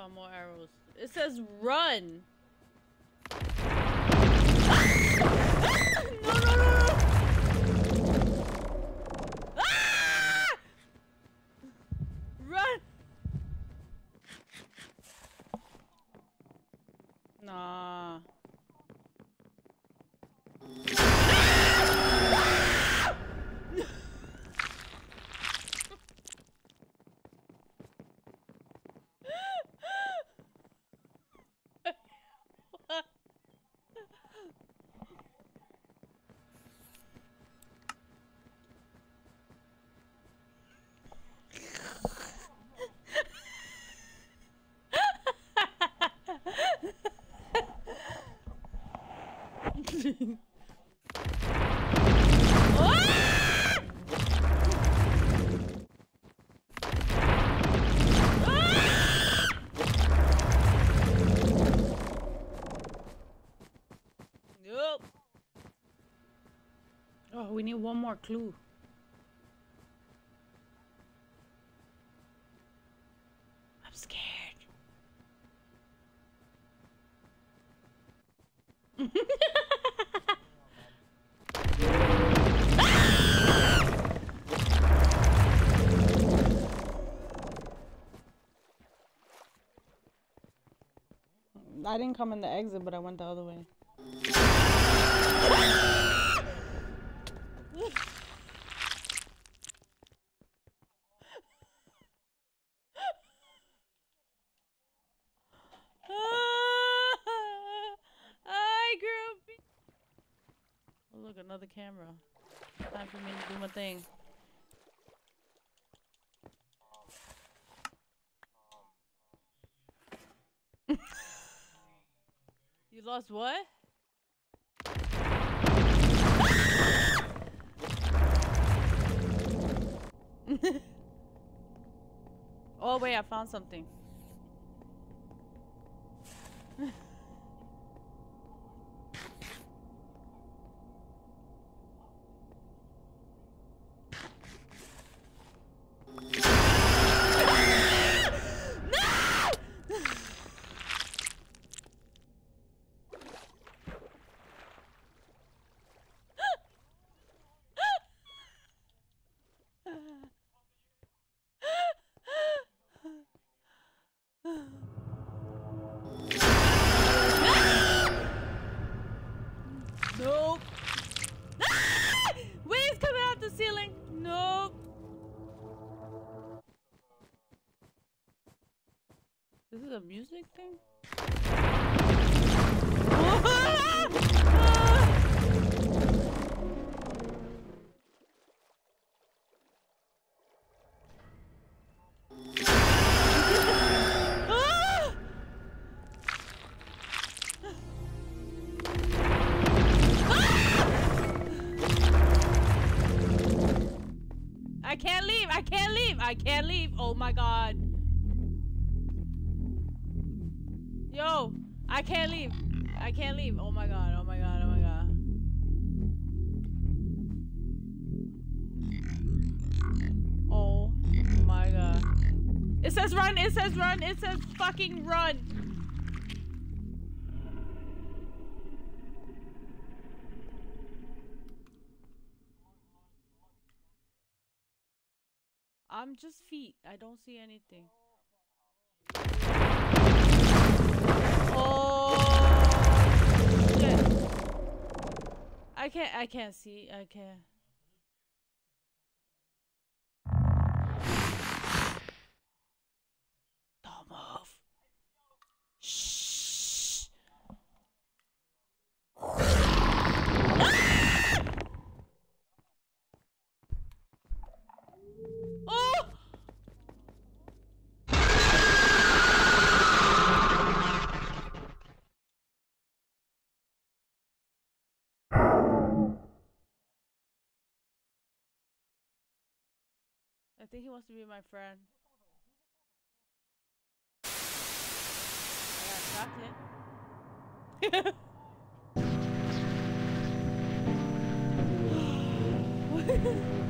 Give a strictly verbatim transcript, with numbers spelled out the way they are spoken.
found more arrows. It says run. No, no, no, no. Ah! Run. Nah. Nope. Oh, we need one more clue. I'm scared. I didn't come in the exit, but I went the other way. Hi, groupie. Oh, look, another camera. Time for me to do my thing. You lost what? Oh wait, I found something. Nope. Ah! Waves coming out the ceiling. Nope. This is a music thing? I can't leave. I can't leave. I can't leave. Oh my god. Yo, I can't leave. I can't leave. Oh my god. Oh my god. Oh my god. Oh my god. It says run. It says run. It says fucking run. I'm just feet. I don't see anything. Oh shit. I can't I can't see. I can't. Don't move. Shh. Oh! I think he wants to be my friend. I got chocolate.